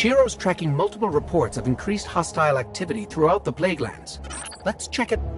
Shiro's tracking multiple reports of increased hostile activity throughout the Plaguelands. Let's check it.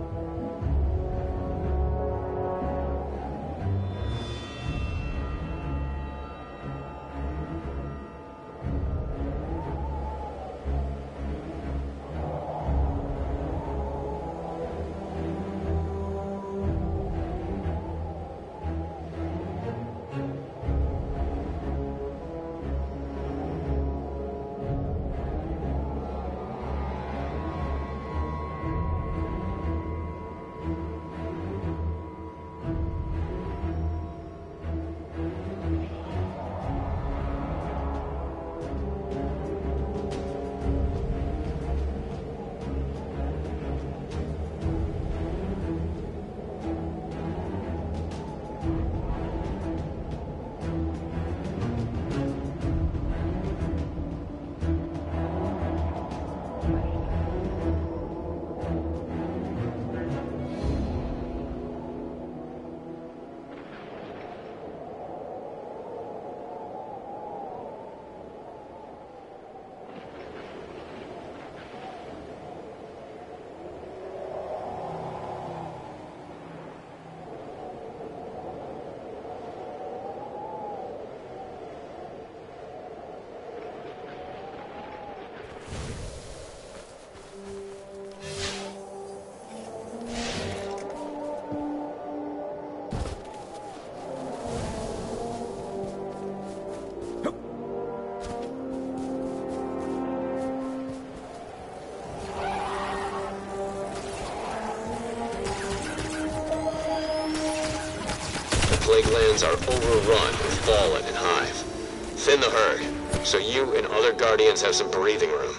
Plaguelands are overrun with Fallen and Hive. Thin the herd, so you and other Guardians have some breathing room.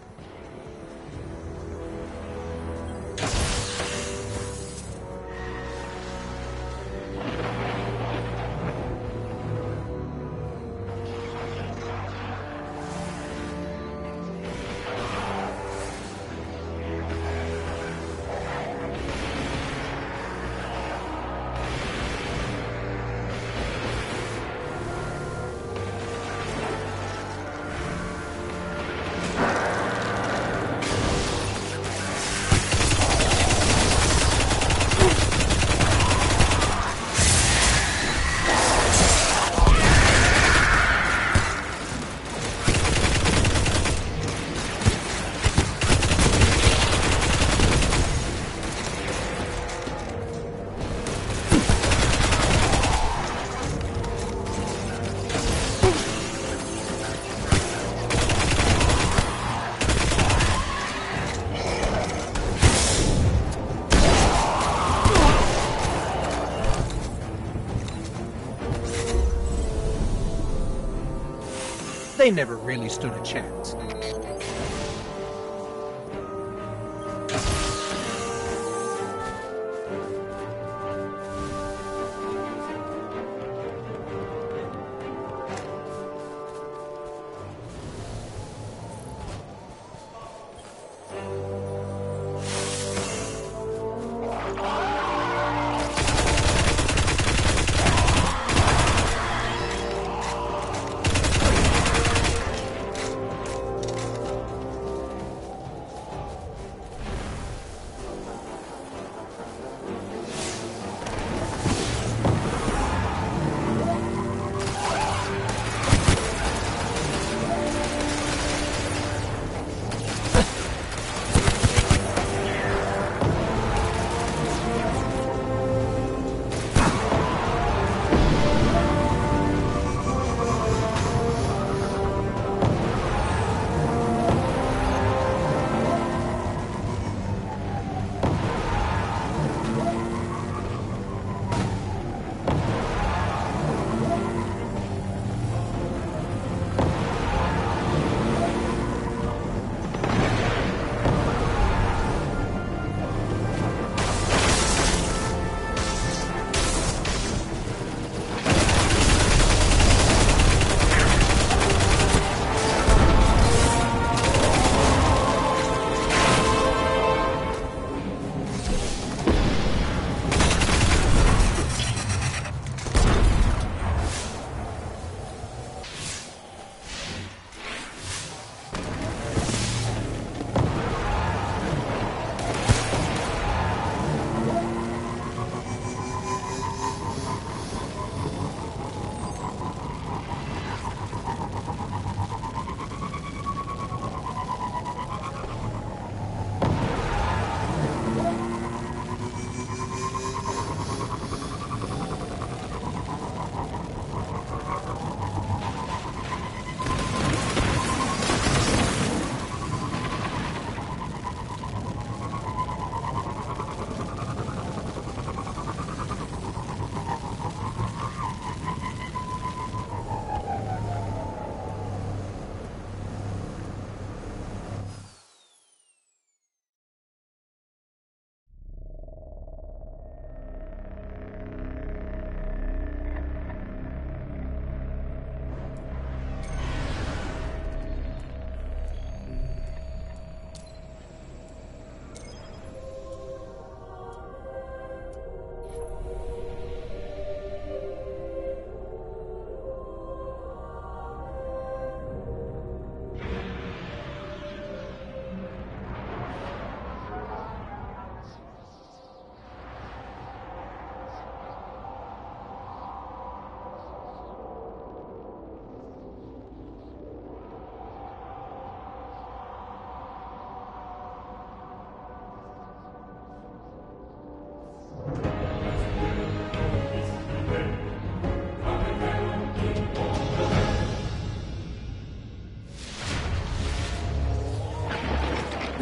They never really stood a chance.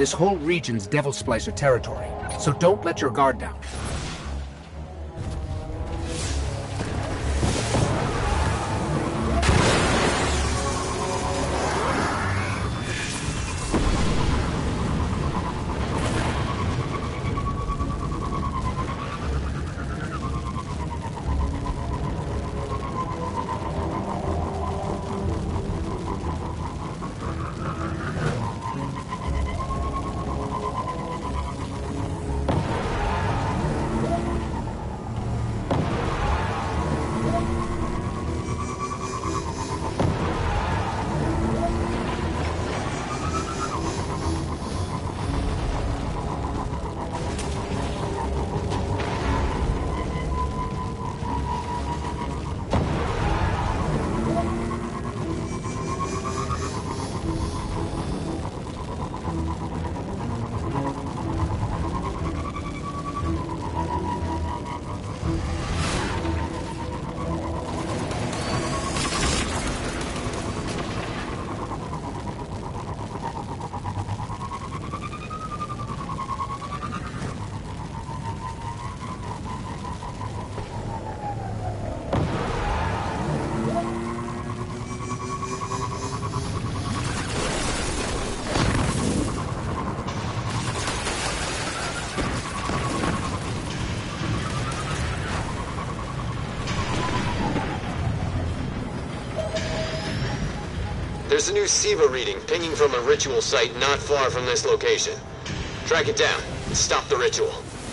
This whole region's Devil Splicer territory, so don't let your guard down. There's a new SIVA reading pinging from a ritual site not far from this location. Track it down and stop the ritual.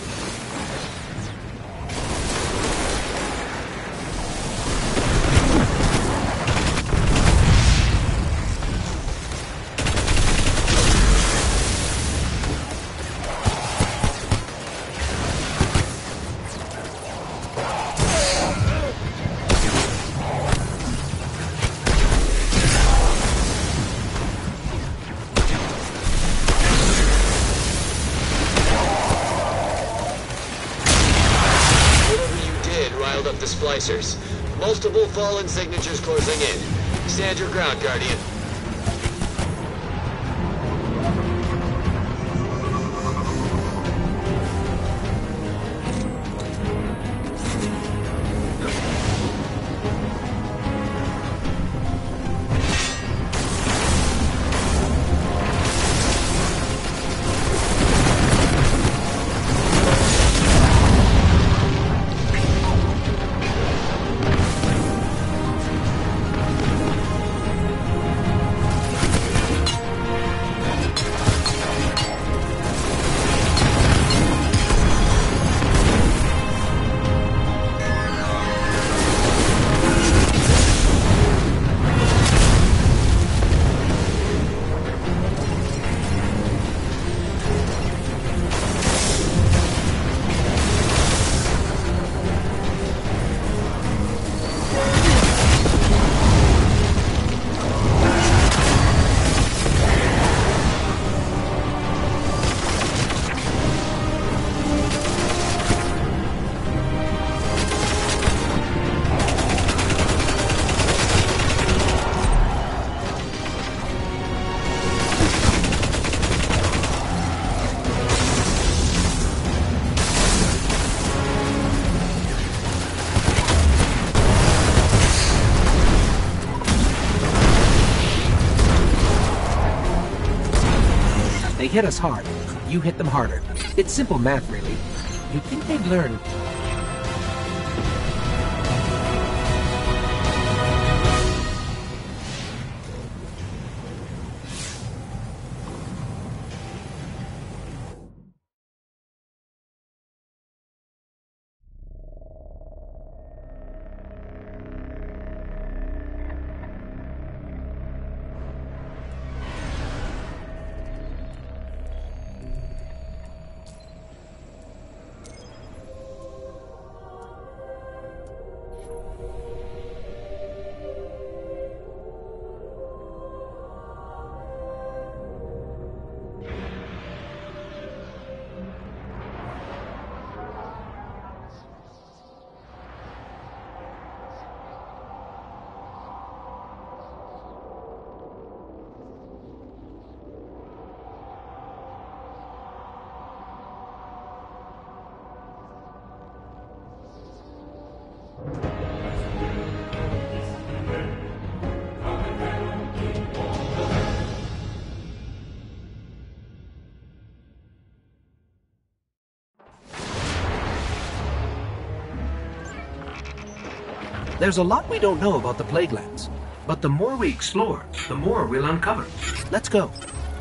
The splicers. Multiple fallen signatures closing in. Stand your ground, Guardian. They hit us hard. You hit them harder. It's simple math, really. You'd think they'd learn. There's a lot we don't know about the Plaguelands, but the more we explore, the more we'll uncover. Let's go.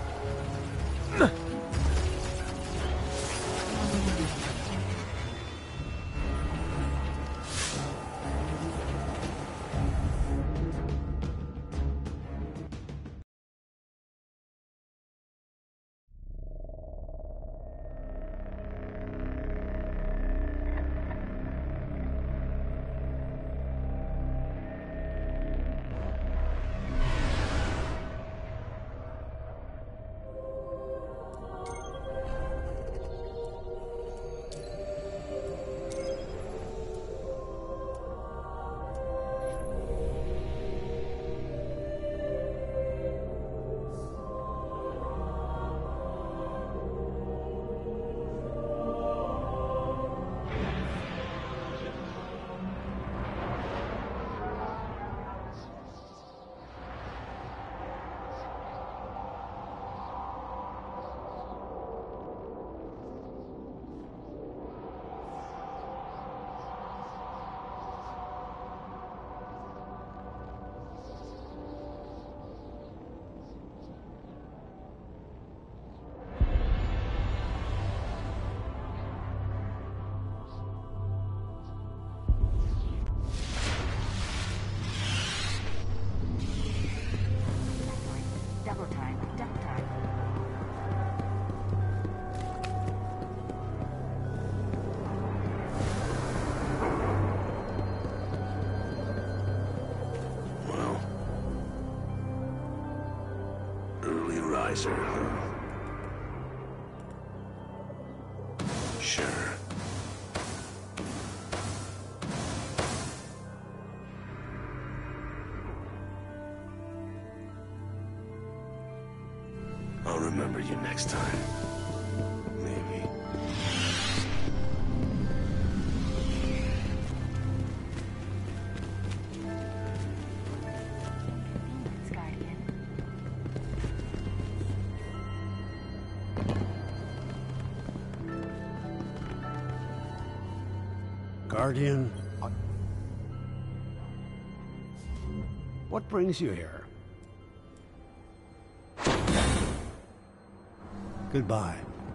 Riser, huh? Sure. I'll remember you next time. Maybe. Guardian? What brings you here? Goodbye.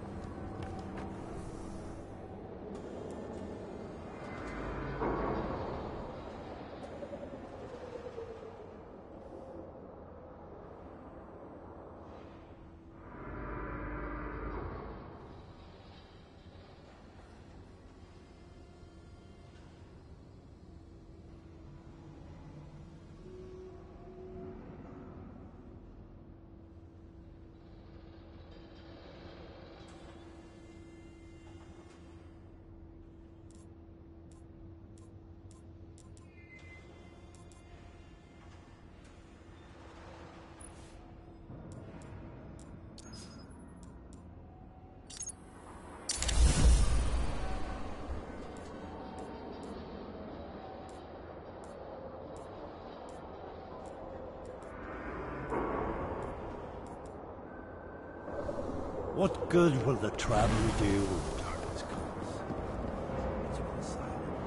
What good will the traveler do when darkness comes? It's one silent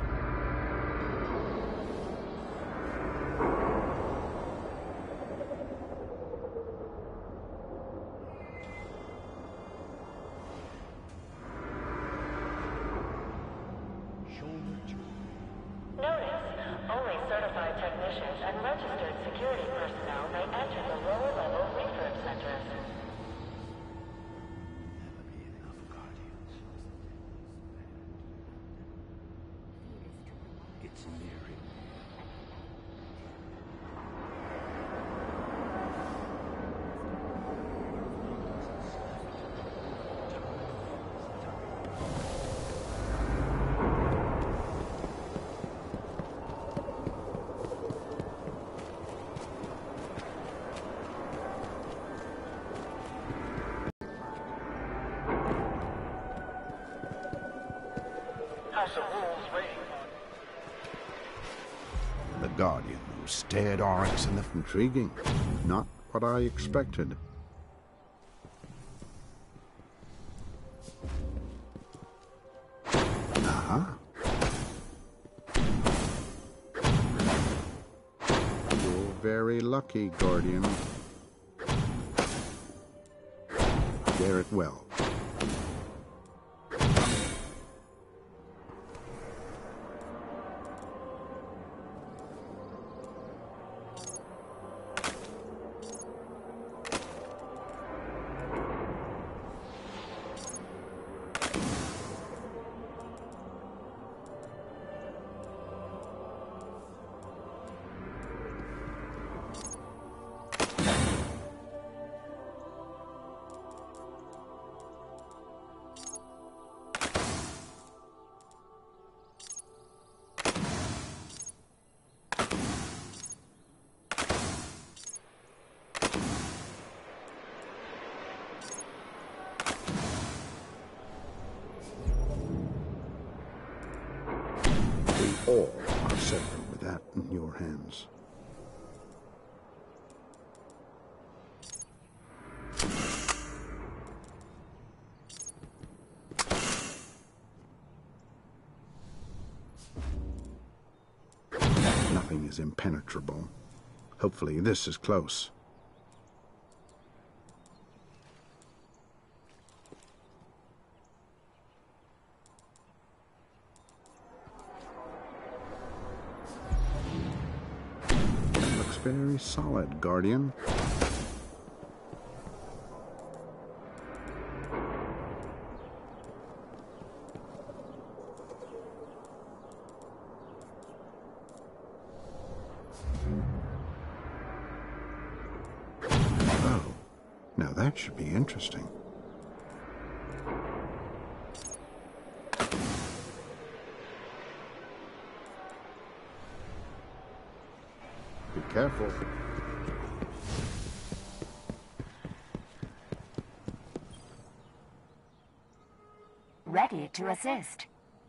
Notice, only certified technicians and registered security personnel may enter the lower level refurb centers. It's nearing. The Guardian who stared RX in the intriguing. Not what I expected. very lucky, Guardian. Wear it well. All are safer with that in your hands. Nothing is impenetrable. Hopefully this is close. Very solid, Guardian. Oh, now that should be interesting. Be careful. Ready to assist.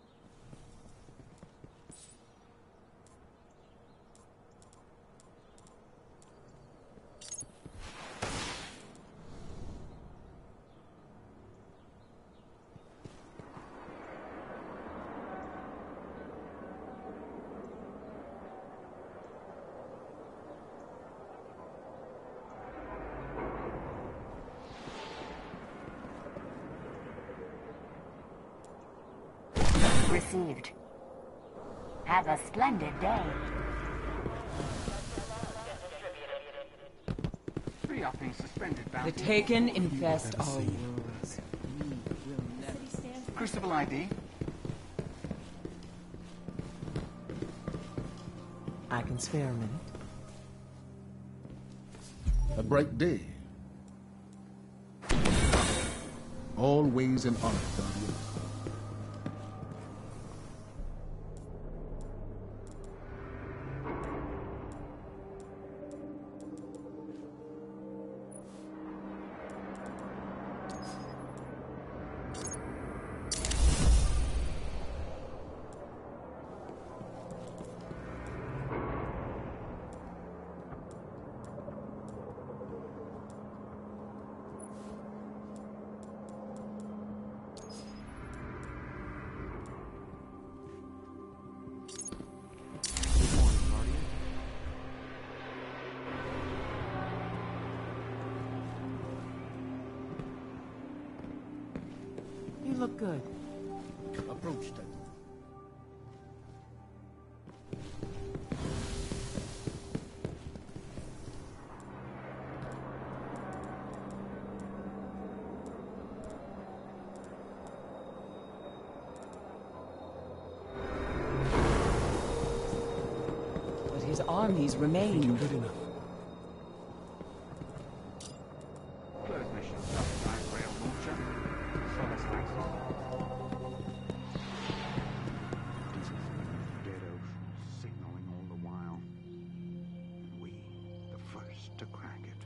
Received. Have a splendid day. Three are being suspended, bounty. The Taken infest our worlds. Crucible ID. I can spare a minute. A bright day. Always an honor, Guardian. You look good. Approach them. But his armies remain. Good enough. Closed mission. Subside rail launcher. Solace access. Dead ocean signaling all the while. And we, the first to crack it.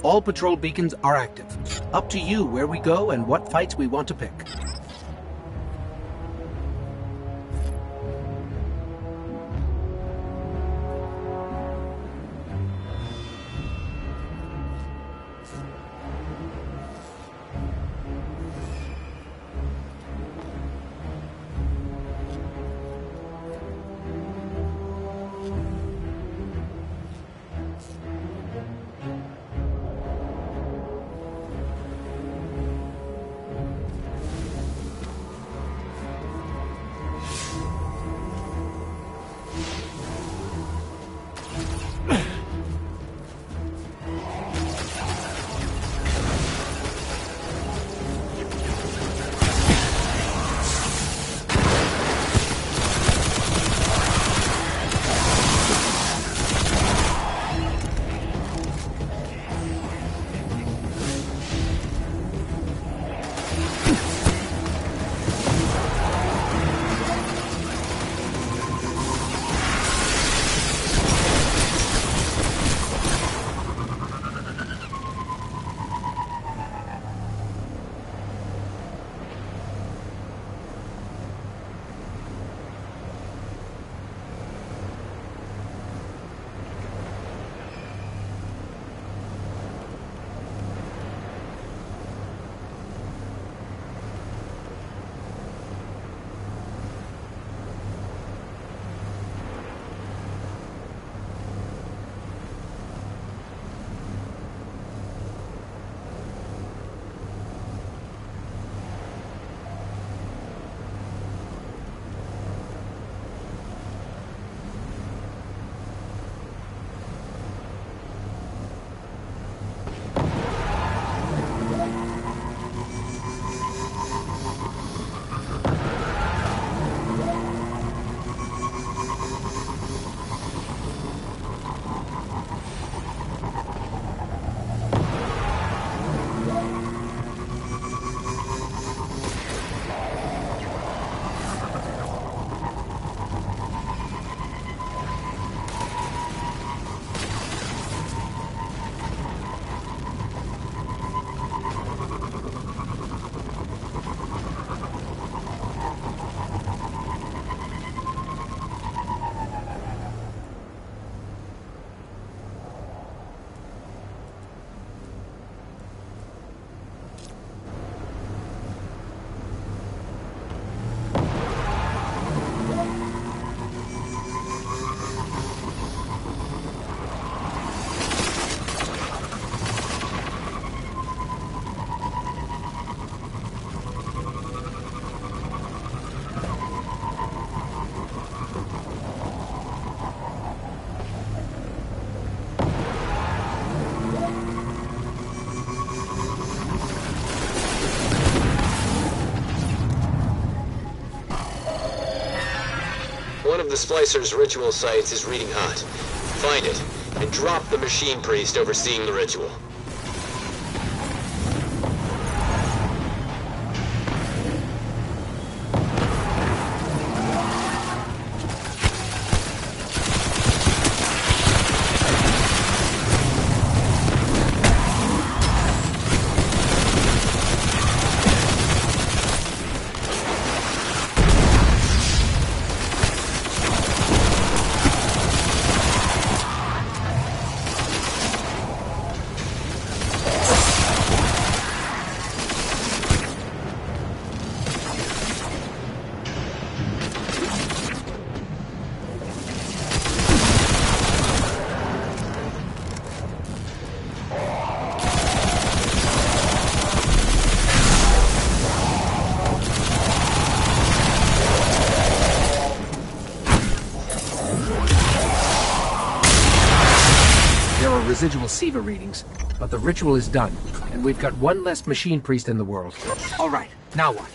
All patrol beacons are active. Up to you where we go and what fights we want to pick. One of the Splicer's ritual sites is reading hot. Find it, and drop the machine priest overseeing the ritual. Residual Siva readings, but the ritual is done, and we've got one less machine priest in the world. All right, now what?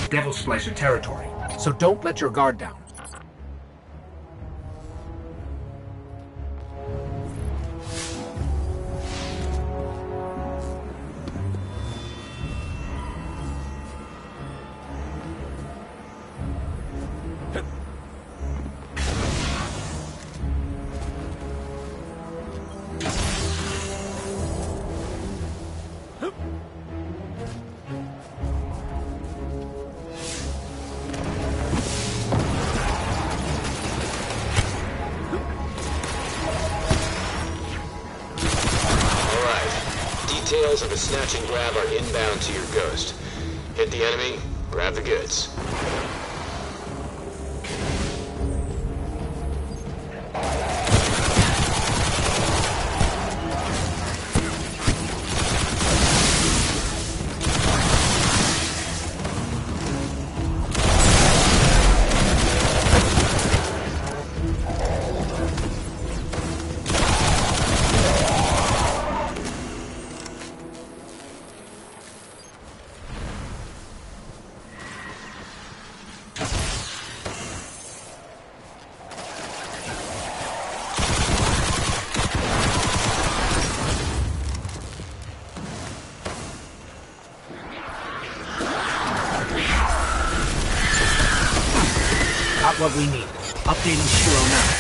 Devil Splicer territory, so don't let your guard down. Details of the snatch and grab are inbound to your Ghost. Hit the enemy, grab the goods. Got what we need. Updating Shiro now.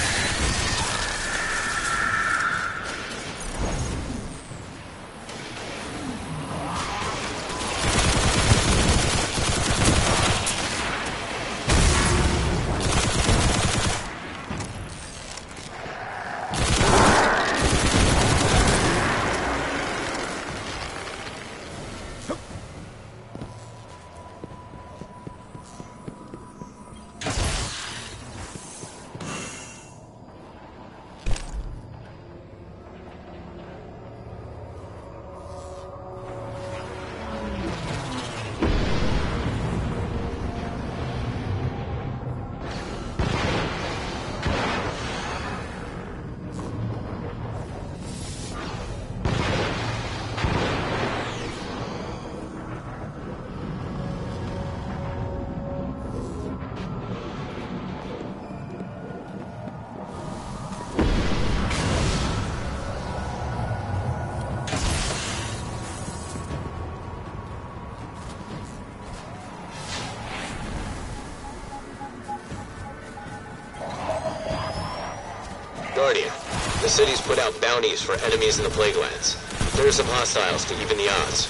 Guardian, the city's put out bounties for enemies in the Plaguelands. There are some hostiles to even the odds.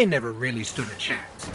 they never really stood a chance.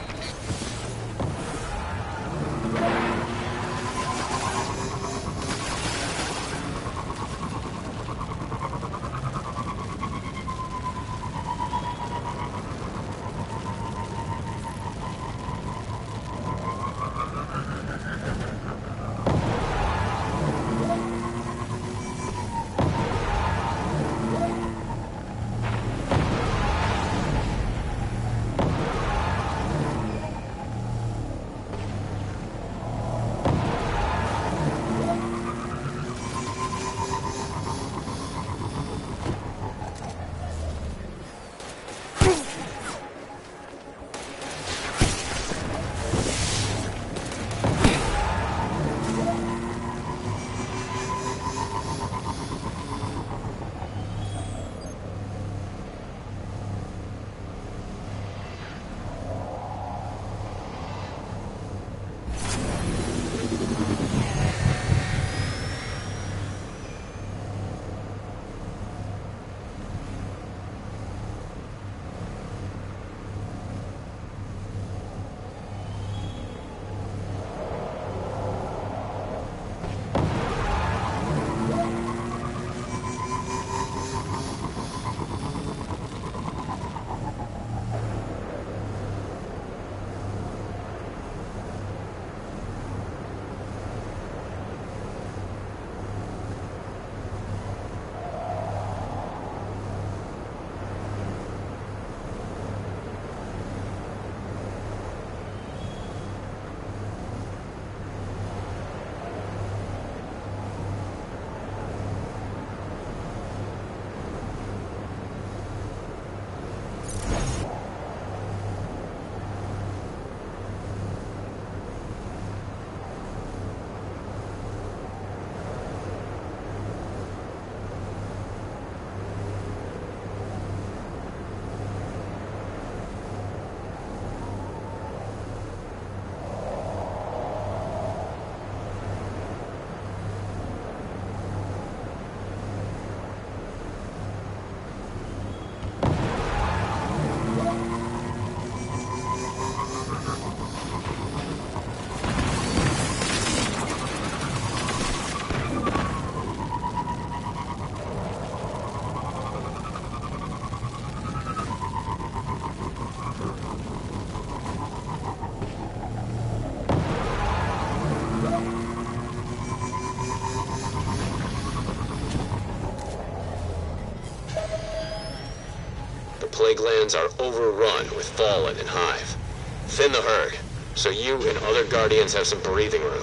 Plaguelands are overrun with Fallen and Hive. Thin the herd, so you and other Guardians have some breathing room.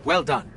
Well done.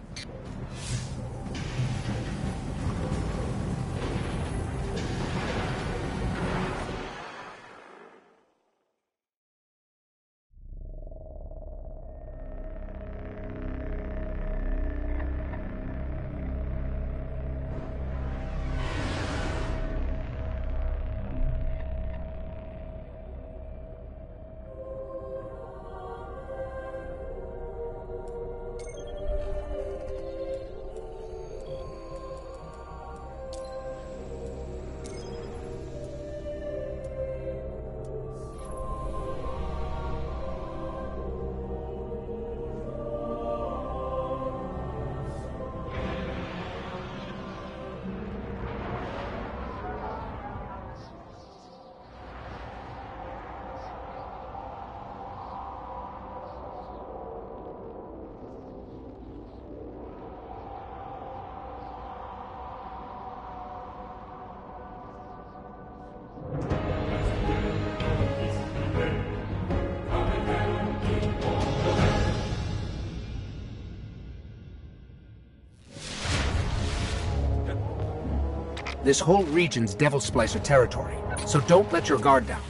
This whole region's Devil Splicer territory, so don't let your guard down.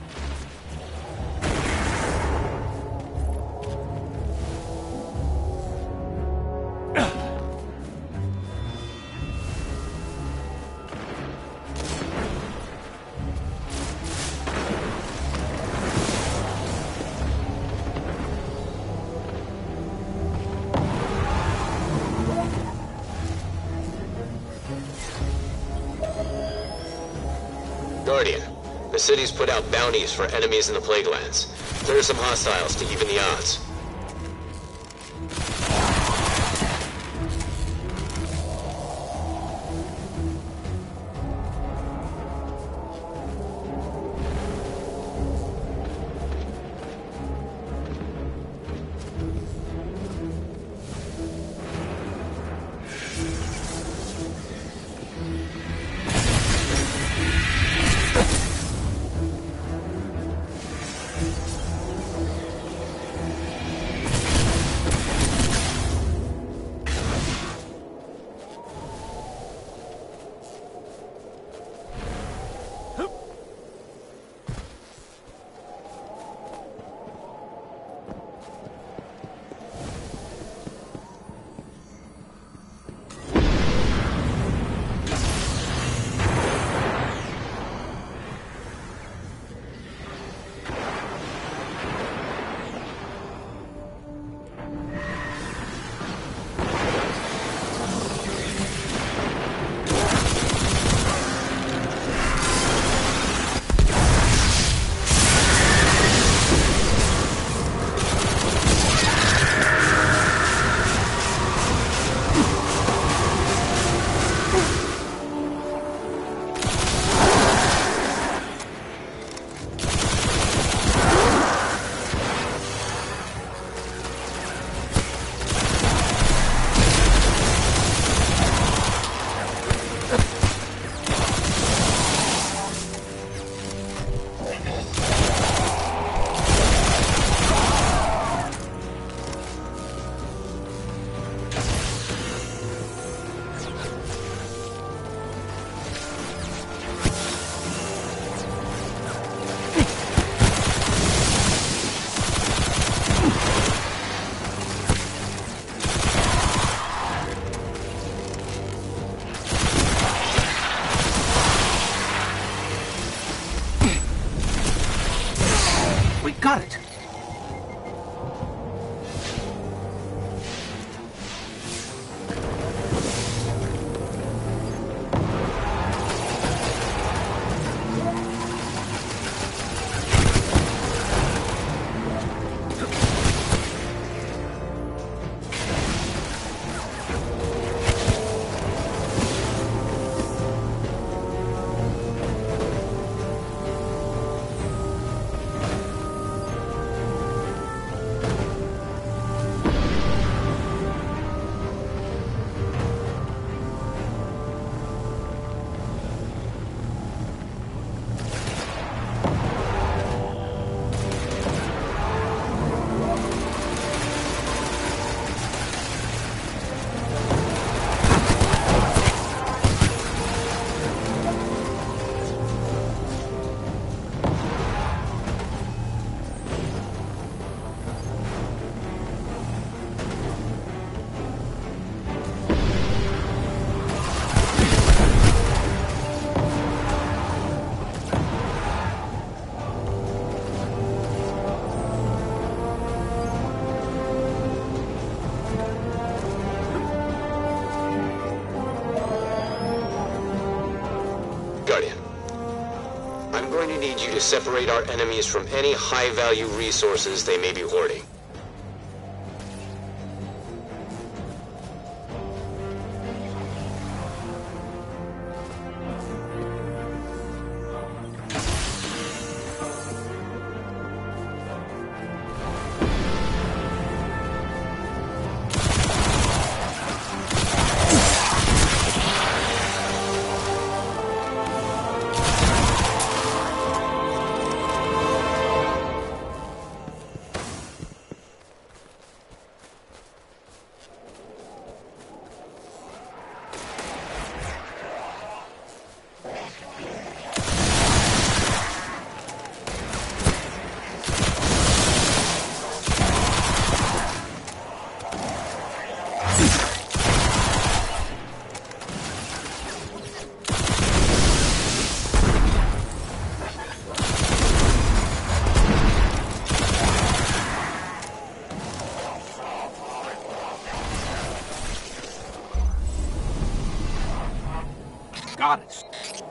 Guardian, the city's put out bounties for enemies in the Plaguelands. There are some hostiles to even the odds. to separate our enemies from any high-value resources they may be hoarding. Got it.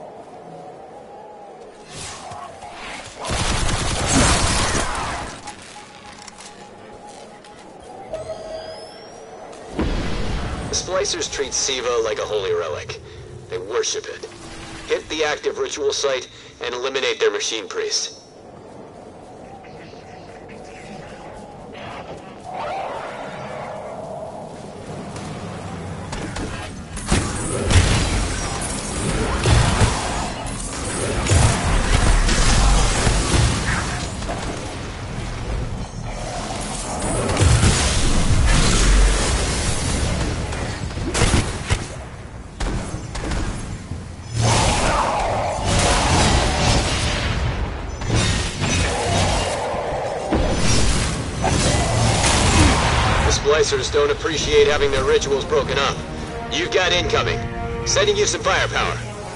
The Splicers treat Siva like a holy relic. They worship it. Hit the active ritual site and eliminate their machine priest. Splicers don't appreciate having their rituals broken up. You've got incoming. Sending you some firepower.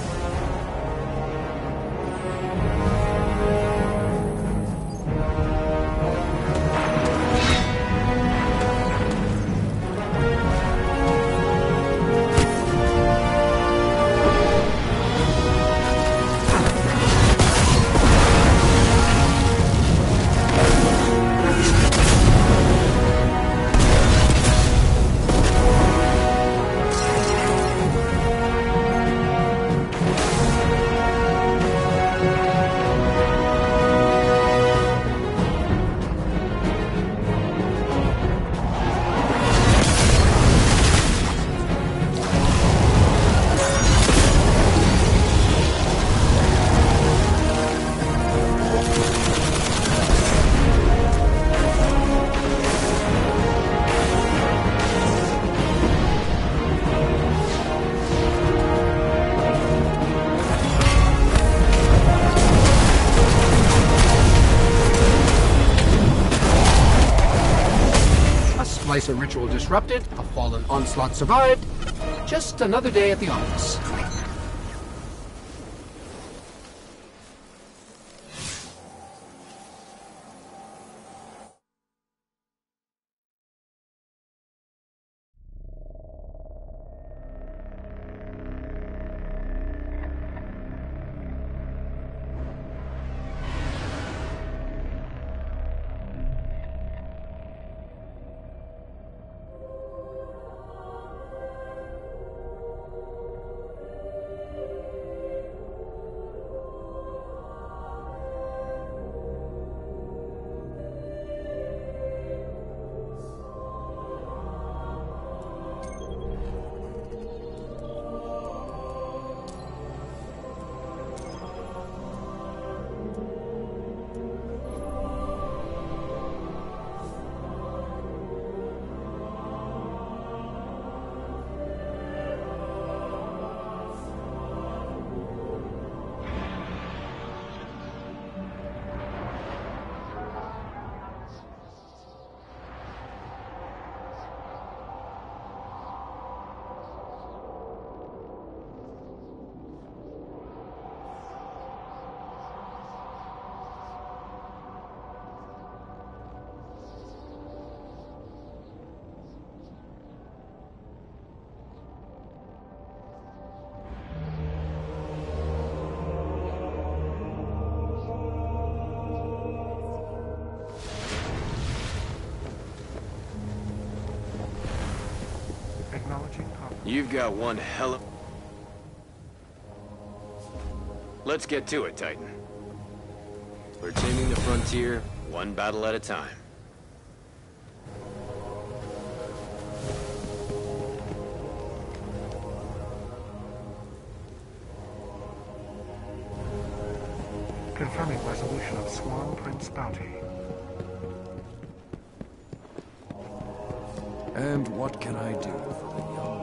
Splicer ritual disrupted, a fallen onslaught survived. Just another day at the office. Acknowledging copy. You've got one hell of... Let's get to it, Titan. We're taming the frontier, one battle at a time. Confirming resolution of Swarm Prince bounty. And what can I do for the young?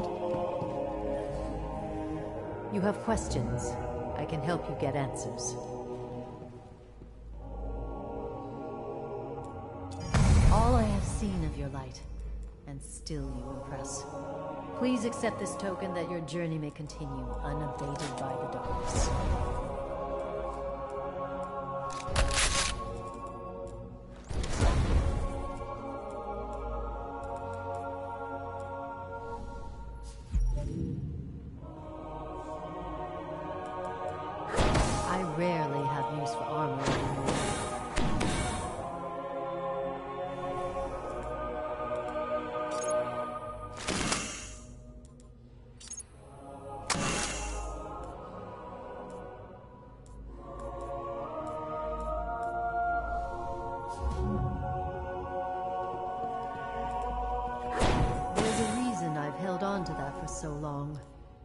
You have questions. I can help you get answers. All I have seen of your light, and still you impress. Please accept this token that your journey may continue unabated by the darkness. I rarely have use for armor anymore. There's a reason I've held on to that for so long.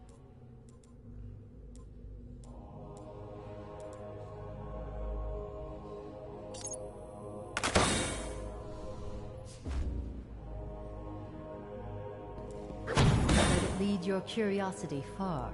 Let it lead your curiosity far.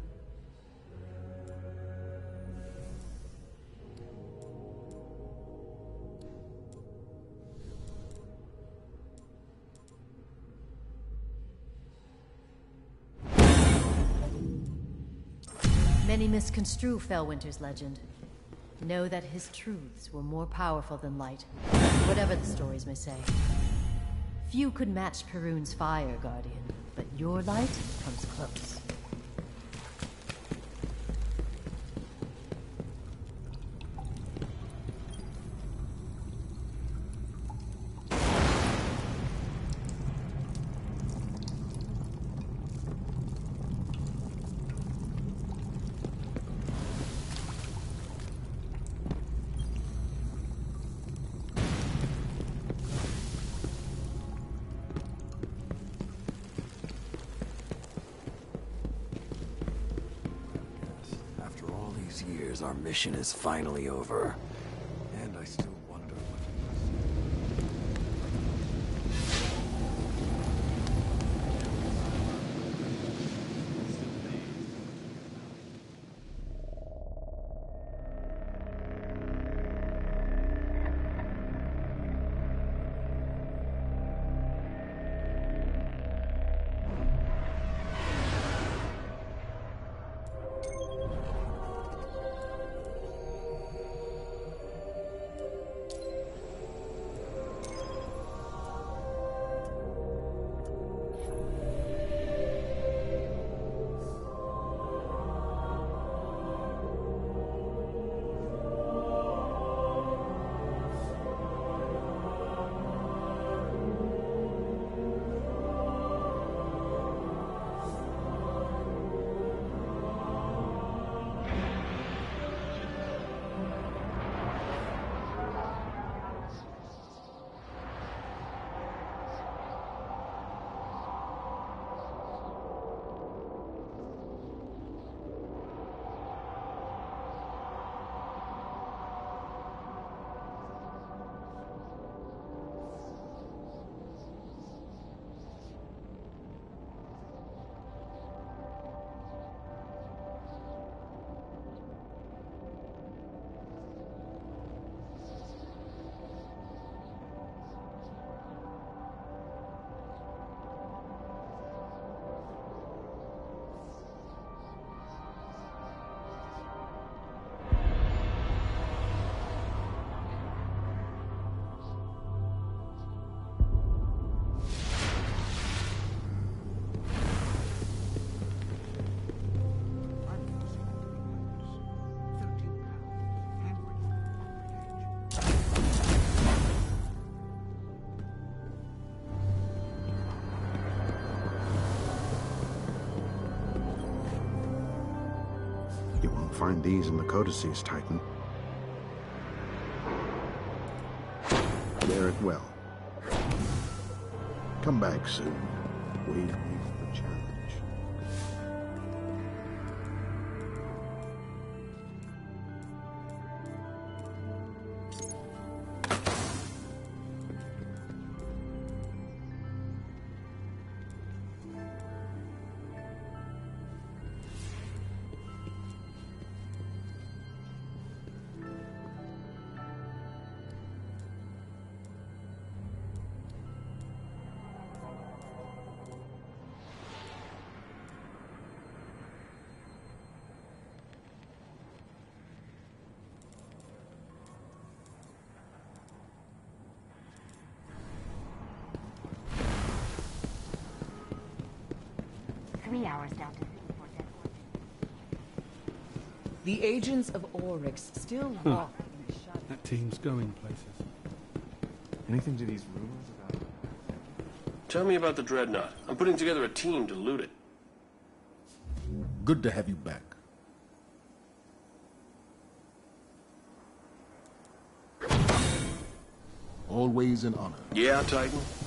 Many misconstrue Fellwinter's legend. Know that his truths were more powerful than light, whatever the stories may say. Few could match Perun's fire, Guardian, but your light comes close. After all these years, our mission is finally over. And I still wonder what find these in the codices, Titan. Bear it well. Come back soon. Wait me for the challenge. Hours down to sea for dead watches. The agents of Oryx still walk in the shadows. That team's going places. Anything to these rumors about... Tell me about the Dreadnought. I'm putting together a team to loot it. Good to have you back. Always an honor. Yeah, Titan?